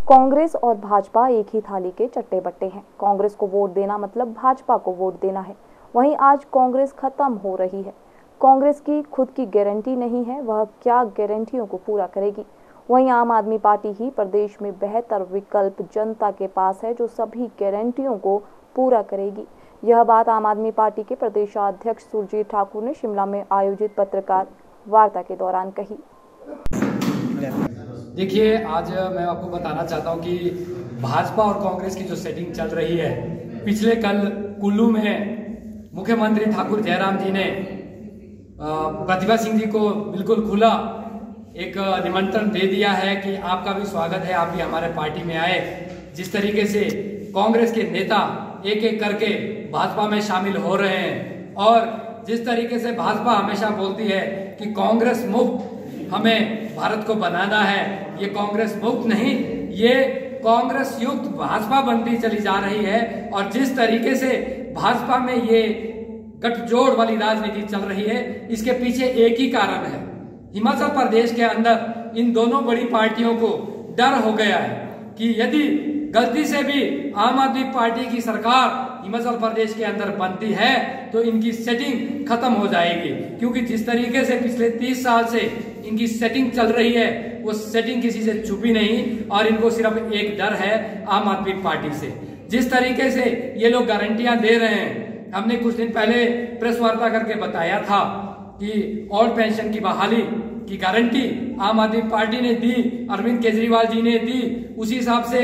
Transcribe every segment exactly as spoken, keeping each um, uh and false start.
कांग्रेस और भाजपा एक ही थाली के चट्टे बट्टे हैं। कांग्रेस को वोट देना मतलब भाजपा को वोट देना है। वहीं आज कांग्रेस खत्म हो रही है। कांग्रेस की खुद की गारंटी नहीं है, वह क्या गारंटियों को पूरा करेगी। वहीं आम आदमी पार्टी ही प्रदेश में बेहतर विकल्प जनता के पास है, जो सभी गारंटियों को पूरा करेगी। यह बात आम आदमी पार्टी के प्रदेशाध्यक्ष सुरजीत ठाकुर ने शिमला में आयोजित पत्रकार वार्ता के दौरान कही। देखिए, आज मैं आपको बताना चाहता हूं कि भाजपा और कांग्रेस की जो सेटिंग चल रही है, पिछले कल कुल्लू में मुख्यमंत्री ठाकुर जयराम जी ने प्रतिभा सिंह जी को बिल्कुल खुला एक निमंत्रण दे दिया है कि आपका भी स्वागत है, आप भी हमारे पार्टी में आए। जिस तरीके से कांग्रेस के नेता एक एक करके भाजपा में शामिल हो रहे हैं और जिस तरीके से भाजपा हमेशा बोलती है कि कांग्रेस मुक्त हमें भारत को बनाना है, ये कांग्रेस मुक्त नहीं, ये कांग्रेस युक्त भाजपा बनती चली जा रही है। और जिस तरीके से भाजपा में ये गठजोड़ वाली राजनीति चल रही है, इसके पीछे एक ही कारण है। हिमाचल प्रदेश के अंदर इन दोनों बड़ी पार्टियों को डर हो गया है कि यदि गलती से भी आम आदमी पार्टी की सरकार हिमाचल प्रदेश के अंदर बनती है तो इनकी सेटिंग खत्म हो जाएगी, क्योंकि जिस तरीके से पिछले तीस साल से इनकी सेटिंग चल रही है, वो सेटिंग किसी से छुपी नहीं और इनको सिर्फ एक डर है आम आदमी पार्टी से। जिस तरीके से ये लोग गारंटियां दे रहे हैं, हमने कुछ दिन पहले प्रेस वार्ता करके बताया था कि ओल्ड पेंशन की बहाली की गारंटी आम आदमी पार्टी ने दी, अरविंद केजरीवाल जी ने दी। उसी हिसाब से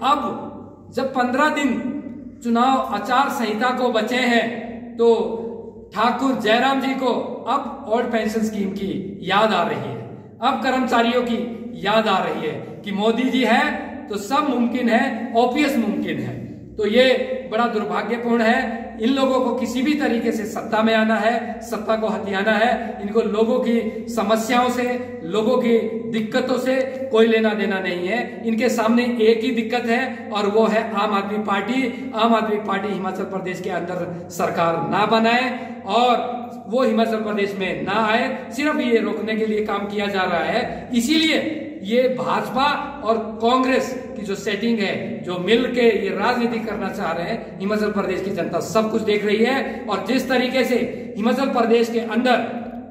अब जब पंद्रह दिन चुनाव आचार संहिता को बचे हैं तो ठाकुर जयराम जी को अब ओल्ड पेंशन स्कीम की याद आ रही है, अब कर्मचारियों की याद आ रही है कि मोदी जी है तो सब मुमकिन है, ओपीएस मुमकिन है। तो ये बड़ा दुर्भाग्यपूर्ण है। इन लोगों को किसी भी तरीके से सत्ता में आना है, सत्ता को हथियाना है। इनको लोगों की समस्याओं से, लोगों की दिक्कतों से कोई लेना देना नहीं है। इनके सामने एक ही दिक्कत है और वो है आम आदमी पार्टी। आम आदमी पार्टी हिमाचल प्रदेश के अंदर सरकार ना बनाए और वो हिमाचल प्रदेश में ना आए, सिर्फ ये रोकने के लिए काम किया जा रहा है। इसीलिए ये भाजपा और कांग्रेस की जो सेटिंग है, जो मिलके ये राजनीति करना चाह रहे हैं, हिमाचल प्रदेश की जनता सब कुछ देख रही है। और जिस तरीके से हिमाचल प्रदेश के अंदर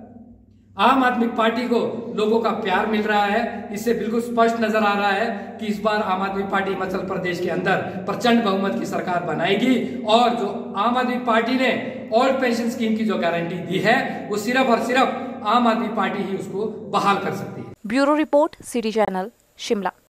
आम आदमी पार्टी को लोगों का प्यार मिल रहा है, इससे बिल्कुल स्पष्ट नजर आ रहा है कि इस बार आम आदमी पार्टी हिमाचल प्रदेश के अंदर प्रचंड बहुमत की सरकार बनाएगी। और जो आम आदमी पार्टी ने ओल्ड पेंशन स्कीम की जो गारंटी दी है, वो सिर्फ और सिर्फ आम आदमी पार्टी ही उसको बहाल कर सकती है। Bureau report, city channel, Shimla.